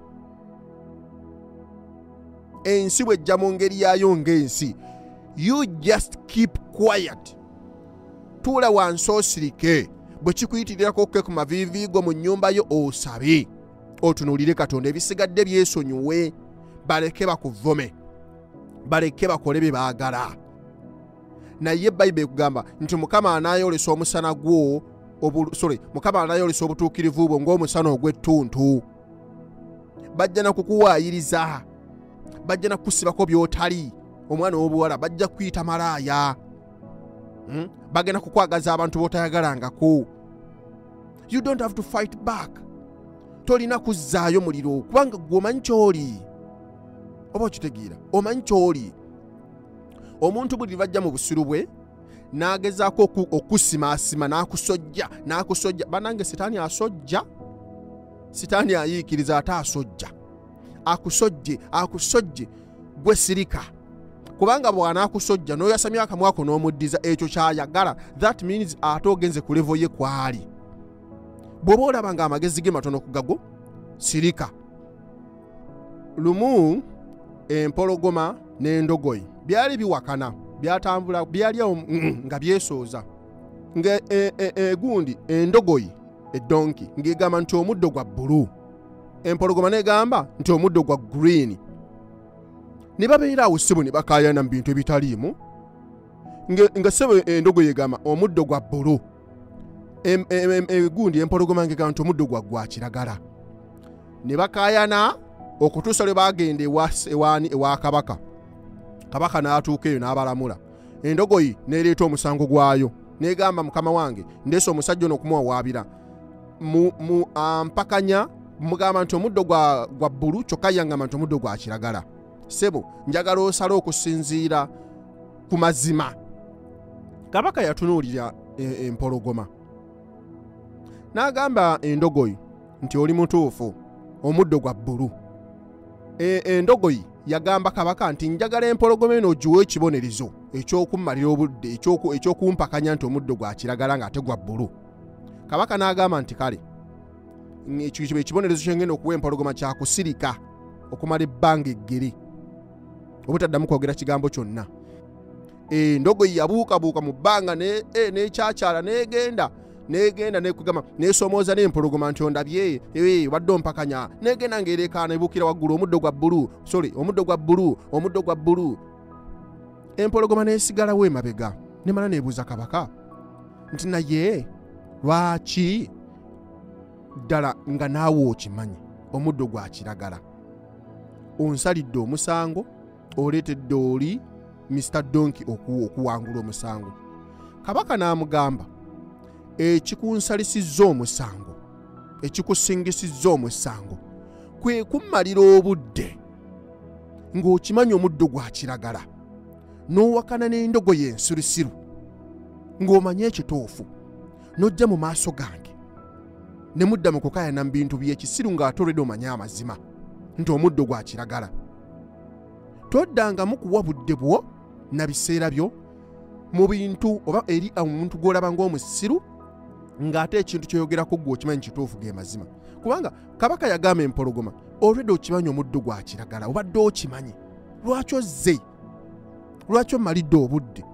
Ensi bwejja mu ngeri yayo ng'ensi, you just keep quiet. Tuula wansi osirike. Bwe kikuyitirirako okke ku maviivi go mu nnyumba yo osabe. Otunuulire Katonda, ebisigadde byesonyiwe, baleke bakuvome, baleke bakole bye baagala. Naye Bayibuli ekugamba nti Mukama anaayolesa omusana gwo sorry Mukama anaayolesa obutuukirivu bwo ng'omusana ogw'ettuntu. Bajja na kukuwaayiriza, bajja na kukusibako by'otali. Omwana w'obuwala bajja kuyita malaaya. hmm? Bagenda kukwagaza abantu b'otayagalangako. You don't have to fight back. Tolina kuzzaayo muliro kubanga gwe omanyi ky'oli. Oba okitegeera, omanyi ky'oli. Omuntu buli bajja mu busiru bwe n'agezaako okusimaasima n'akusojja n'akusojja. Banange sitaani asojja, sitaani ayiikiriza ate asojja. Akusojje akusojje gwe sirika kubanga bw'anaakusojja n'oyasamya akamwa ko n'omuddiza ekyo ky'ayagala, that means ate ogenze ku level ye kwali. Bw'oba olaba nga amagezi ge matono ku gago, sirika. Lumu empologoma n'endogoyi byali biwakana, byatambula, byali nga byesooza. Nga egundi endogoyi eddonki ng'egamba nti omuddo gwa bbulu, empologoma n'egamba nti omuddo gwa green. Ne babeera awo ssebo ne bakaayana mu bintu ebitaliimu, nga ssebo endogoyi egamba omuddo gwa bbulu, egundi empologoma ng'egamba nti omuddo gwa gwa kiragala. Ne bakaayana okutuusa lwe bagenda ewaani ewa kabaka. Kabaka n'atuuka eyo n'abalamula. Endogoyi n'ereeta omusango gwayo n'egamba mukama wange ndeese omusajja ono okumuwawaabira mu ampakanya mugamba nti omuddo gwa gwa bbulu kyokka yangamba nti omuddo gwa kiragala. Sebo njagala osale okusinziira ku mazima. Kabaka yatunuulira empologoma n'agamba endogoyi nti oli mutuufu, omuddo gwa bbulu. Endogoyi yagamba kabaka nti njagala empologoma eno ogiwe ekibonerezo ekyokummalira obudde ekyokumpakanya nti omuddo gwa kiragala ng'ate gwa bbulu. Kabaka n'agamba nti kale ekyo ekibonerezo kyengenda okuwa empologoma kyakusirika okumala ebbanga eggere obutaddamu kwogera kigambo kyonna. Endogoyi yabuukabuuka mu bbanga n'ekyakyala n'egenda negenda nekugamba nesomooza n'empologoma nti ondabye wadde ompakanya, negenda ng'ereekaana ebuukira waggulu omuddo gwa bbulu, sorry omuddo gwa bbulu, omuddo gwa bbulu. Empologoma n'esigalawo emabega nemala neebuuza kabaka nti naye lwaki ddala nga naawe okimanyi omuddo gwa kiragala onsalidde omusango oleetedde oli Mister Donkey okuwangula omusango? Kabaka n'amugamba ekikunsalisizza omusango, ekikusingisizza omusango kwe kummalira obudde ng'okimanyi omuddo gwa kiragala n'owakana n'endogoyi ensirusiru ng'omanye ekituufu n'ojja mu maaso gange ne mudda mu kukaayana mu bintu by'ekisiru ng'ate olwedde omanye amazima nti omuddo gwa kiragala. Toddangamu kuwa budde bwo na biseera byo mu bintu oba eri omuntu gw'olaba ng'omusiru ng'ate ekintu kyoyogerako gwe okimanyi kituufu ge mazima. Kubanga kabaka yagamba empologoma olwedde okimanyi omuddo gwa kiragala obadde okimanyi lwaki ozze lwaki omalidde obudde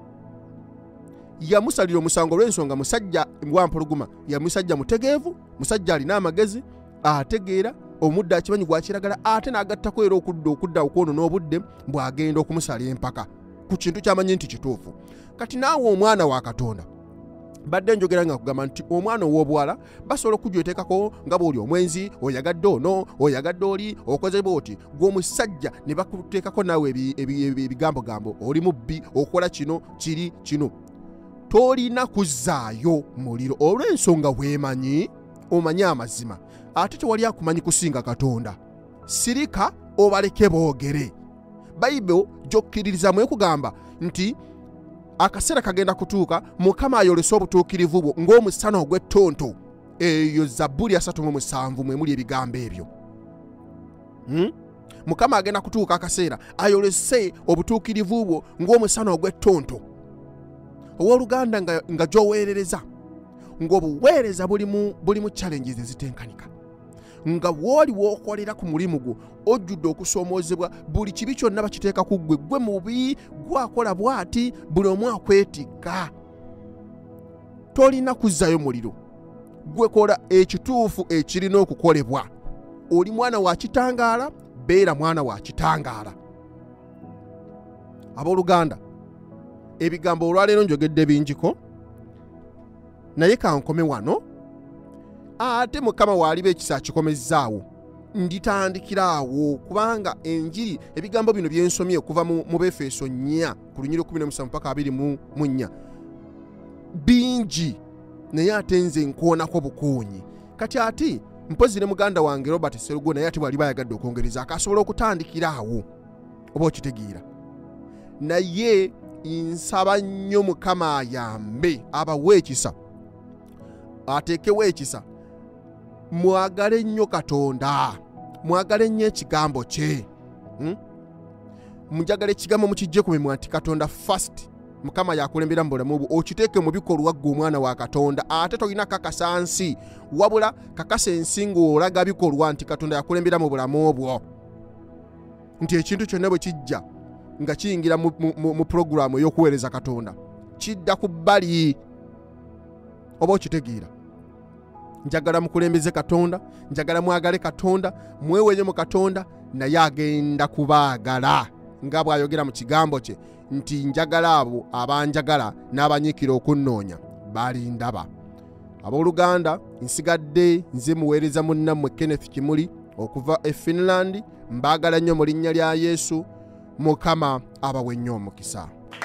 yamusalira omusango olw'ensonga musajja wampologoma ya musajja mutegeevu musajja alina amagezi ategeera omudde akimanyi gwakiragala ate n'agattako era okudda okudda okwono n'obudde bw'agenda okumusala empaka ku kintu kyamanyi nti kituufu. Kati naawe omwana wa Katonda badde njogera nga kugamba nti omwana ow'obuwala basobola okujwetekako nga bw'oli omwenzi oyagadde ono oyagadde oli okoze bwoti gw'omusajja ne bakuteekako naawe ebigambogambo oli mubbi okola kino kiri kino. Tolina kuzzaayo muliro olw'ensonga weemanyi omanyi amazima ate tewali akumanyi kusinga Katonda. Sirika obaleke boogere. Bayibuli gy'okkiririzamu ekugamba nti akaseera kagenda kutuuka Mukama ayolese obutuukirivu bwo ng'omusana ogw'ettonto. Eyo Zabbuli asatu mu musanvu mwe muli ebigambo ebyo. Hmm? Mukama agenda kutuuka akaseera ayolese obutuukirivu bwo ng'omusana ogw'ettonto. Owooluganda nga, nga gy'oweerereza ng'obuweereza buli mu buli mu challenges ezitenkanika. Nga woli w'okolera ku mulimu gwo ojjudde okusoomoozebwa buli kibi kyonna bakiteeka ku ggwe gwe mubi gwakola bw'ati buli omu akwetikka. Tolina kuzzayo muliro. Gwe kola ekituufu ekirina okukolebwa. Oli mwana wa kitangaala, beera mwana wa kitangaala. Abooluganda, ebigambo olwaleero njogedde bingiko naye kankome wano ate Mukama waaliba ekisa akikomezzaawo nditandikiraawo kubanga enjiri ebigambo bino byensomye okuva mu, mu Befeso nnya ku lunyiri kumi na musanvu mpaka abiri mu nnya bingi naye ate nze nkoonako bukuunyi. Kati ati mpozi ne muganda wange Robert Serugo naye ati bwali bayagadde okwongereza akasobola okutandikiraawo oba okitegeera. Naye nsaba nnyo Mukama ayambe abawe ekisa ateekewo ekisa. Mwagale nnyo Katonda, mwagale nnyo ekigambo kye. hmm? Mujagale ekigambo mukijje ku mimwa nti Katonda first. Mukama yakulembera mu bulamu bwo okiteeke mu bikolwa ggwe omwana wa Katonda ate tolina kakasa nsi wabula kakasa ensi ng'olaga bikolwa nti Katonda yakulembera mu bulamu bwo nti ekintu kyonna bwe kijja nga kiyingira mu, mu, mu programu ey'okuweereza Katonda kidda ku bbali oba okitegeera. Njagala mukulembeze Katonda, njagala mwagale Katonda, mwewenye mu Katonda naye agenda kubaagala nga bw'ayogera mu kigambo kye nti njagala abo abanjagala n'abanyiikira okunnoonya balindaba. Abooluganda, nsigadde nze muweereza munnammwe Kenneth Kimuli okuva e Finland. Mbaagala nnyo mu linnya lya Yesu. Mukama abawe nnyo omukisa.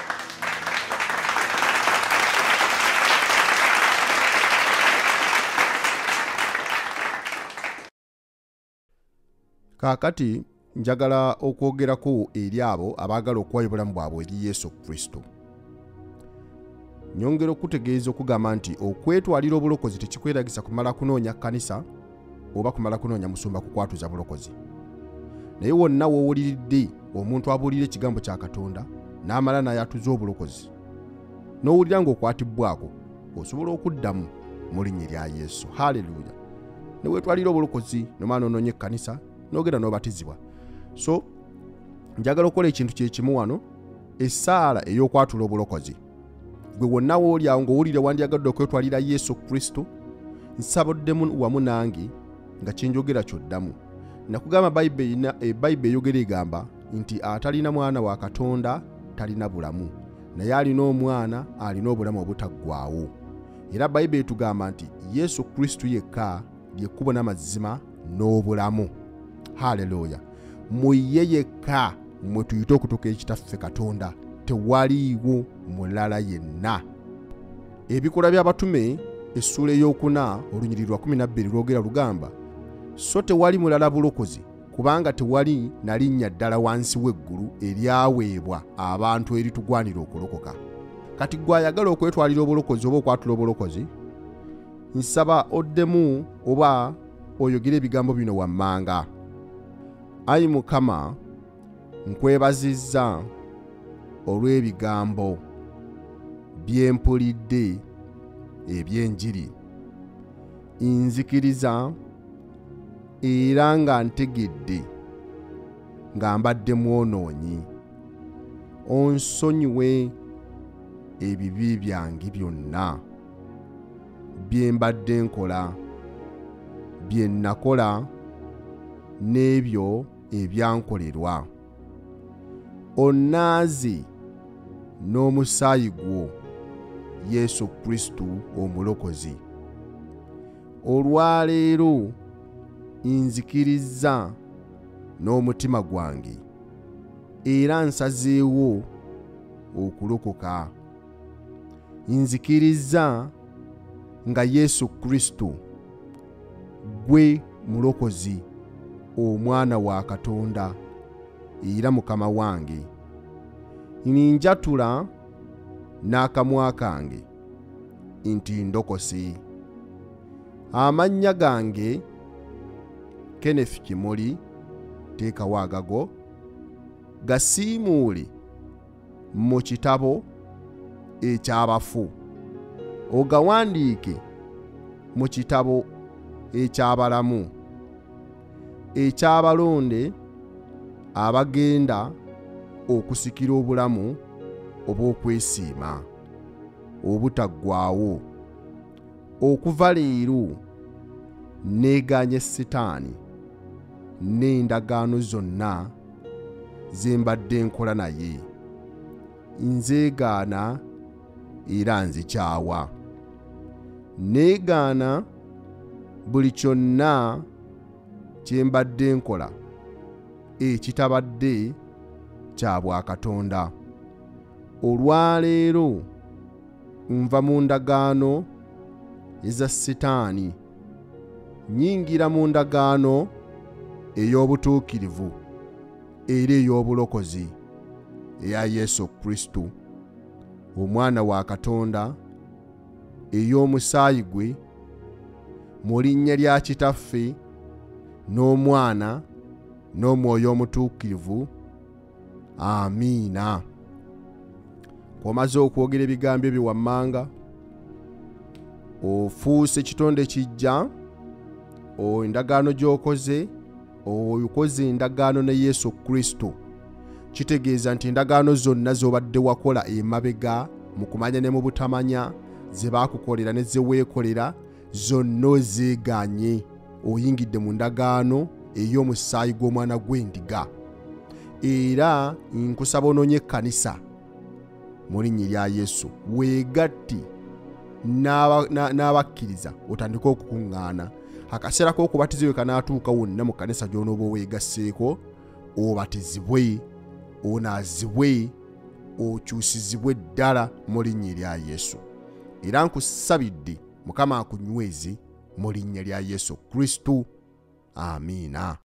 Kaakati njagala okwogerako eri abo abaagala okuwayo obulamu bwabwe eri Yesu Kristo. Nyongera okutegeeza okugamba nti okwetwalira obulokozi tekikweragisa kumala kunoonya kkanisa oba kumala kunoonya musumba kukwatuza bulokozi. Naye wonna w'owuliridde omuntu abuulira ekigambo kya Katonda n'amala n'ayatuza obulokozi n'owulira ng'okwatibbwako osobola okuddamu mu linnya lya Yesu. Haleluya. Ne weetwalira obulokozi nomala n'onoonya ekkanisa n'ogenda n'obatizibwa. So njagala okukola ekintu kye kimu wano, essaala ey'okwatula obulokozi. Gwe wonna w'oli awo ng'owulira wandyagadde okwetwalira Yesu Kristo, nsaboddemu wamu nange nga kyenjogera kyoddamu. Nakugamba Bayibuli erina Bayibuli eyogera egamba nti atalina mwana wa Katonda talina bulamu, naye alina omwana alina obulamu obutaggwaawo. Era Bayibuli etugamba nti Yesu Kristo yekka lyekkubo n'amazima n'obulamu. Haleluya. Muye yekka mwe tuyita okutuuka ekitaffe Katonda, tewaliiwo mulala yenna. Ebikola by'abatume essula ey'okuna olunyiriri lwa kumi na bbiri lwogera lugamba so tewali mulala bulokozi kubanga tewali na linnya ddala wansi w'eggulu eryaweebwa abantu eritugwanira okulokoka. Kati gwe ayagala okwetwalira obulokozi oba okwatula obulokozi, nsaba oddemu oba oyogere ebigambo bino wammanga. Ayi Mukama, nkwebazizza olw'ebigambo byempulidde eby'enjiri. Nzikiriza era nga ntegedde nga mbadde mwonoonyi onsonyiwe ebibi byange byonna bye mbadde nkola, bye nakola n'ebyo ebyankolerwa. Onnaaze n'omusaayi gwo Yesu Kristo omulokozi. Olwaleero nzikiriza n'omutima gwange era nsazeewo okulokoka. Nzikiriza nga Yesu Kristo gwe mulokozi, omwana wa Katonda era mukama wange. Ninjatula n'akamwa kange nti ndokose. Amannya gange Kenneth Kimoli, teekawo agago, gasiimuule mu kitabo eky'abafu, ogawandiike mu kitabo eky'abalamu, eky'abalonde abagenda okusikira obulamu obw'okwesiima obutaggwaawo. Okuva leero neeganye Setaani n'endagaano zonna ze mbadde nkola naye. Nzeegaana era nzikyawa. Neegaana buli kyonna kye mbadde nkola ekitabadde kya bwakatonda. Olwaleero nva mu ndagaano eza Setaani nyingira mu ndagaano ey'obutuukirivu era ey'obulokozi eya Yesu Kristo, omwana wa Katonda, ey'omusaayi gwe, mu linnya lya Kitaffe n'Omwana n'Omwoyo omutuukirivu. Amiina. Omaze okwogera ebigambo ebyo wammanga, ofuuse kitonde kijja, endagaano gy'okoze, okoze endagaano ne Yesu Kristo. Kitegeeza nti endagaano zonna z'obadde wakola emabega mu kumanya ne mu butamanya, ze baakukolera ne ze weekolera, zonna ozeeganye. Oyingidde mu ndagaano ey'omusaayi gw'omwana gw'endiga. Era nkusaba onoonye ekkanisa mu linnya lya Yesu, weegatti n'abakkiriza otandika okukuŋŋaana. Akaseera k'okubatiza we kanaatuuka wonna mu kkanisa gy'onooba weegasseeko, obatizibwe, onaazibwe, okyusizibwe ddala mu linnya lya Yesu. Era nkusabidde Mukama akunyweze mu linnya lya Yesu Kristo. Amiina.